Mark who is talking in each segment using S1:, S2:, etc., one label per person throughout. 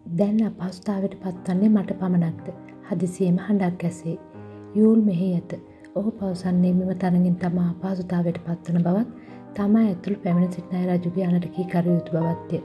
S1: දැන් අපහසුතාවයට පත්වන්නේ මට පමණක්ද? හදිසියේම හඬක් ඇසේ. යූල් මෙහි ඇත. ඔහු පවසන්නේ මෙම තරඟෙන් තමා අපහසුතාවයට පත්වන බවත්, තමා ඇතුළු පැමිණ සිටින අය රජුගේ අනට කී කර යුතු බවත්ය.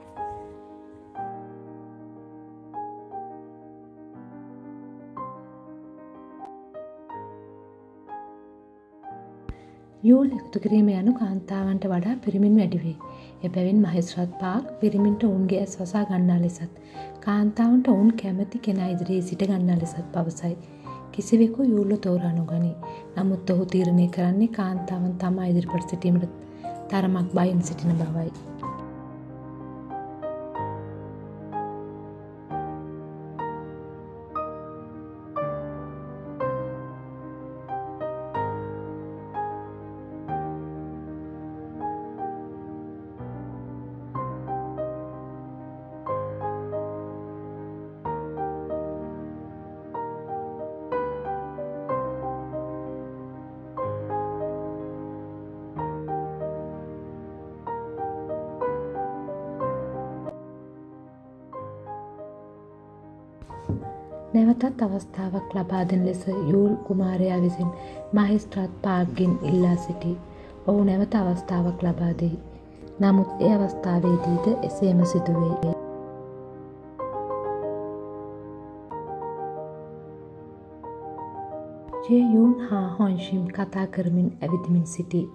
S1: යූල් එකතු කිරීම යනු කාන්තාවන්ට වඩා පිරිමින් වැඩි වේ. එබැවින් මහේස්ත්‍රාත් පාක් පිරිමින්ට ඔවුන්ගේ ඇස් වසා ගන්නා ලෙසත්, කාන්තාවන්ට ඔවුන් කැමැති කෙනා ඉදිරියේ සිට ගන්නා ලෙසත් පවසයි. කිසිවෙකු යූල්ව තෝරා නොගනී. නමුත් ඔහු තීරණය කරන්නේ කාන්තාවන් තමා ඉදිරිපත් සිටීමට තරමක් බයින් සිටින බවයි. නැවතත් අවස්ථාවක් ලබා දෙන ලෙස යූල් කුමාරයා විසින් මහේස්ත්‍රාත් පාක්ගෙන් ඉල්ලා සිටී. ඔහු නැවත අවස්ථාවක් ලබා දෙයි. නමුත් ඒ අවස්ථාවේදීද එසේම සිදුවේ. ජේ-යූන් හා හොන්ෂිම් කතා කරමින් ඇවිදිමින් සිටී.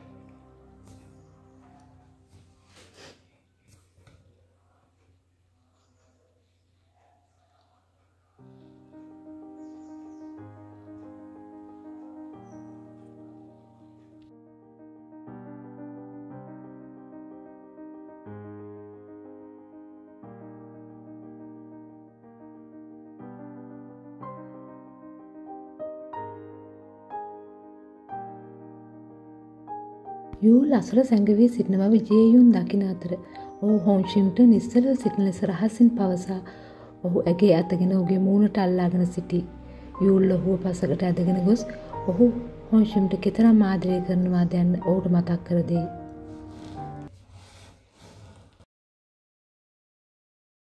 S1: යූල් අසල සැඟවී සිටින බව ජේ-යූන් දකින අතර ඔහු හොන්ෂිම්ට නිශ්චලව සිටින ලෙස රහසින් පවසා ඔහු ඇගේ අතගෙන ඔහුගේ මූණට අල්ලාගෙන සිටී. යූල් ඔහුව පසකට ඇදගෙන ගොස් ඔහු හොන්ෂිම්ට කෙතරම් ආදරය කරනවාද යන්න ඔහුට මතක් කර දෙයි.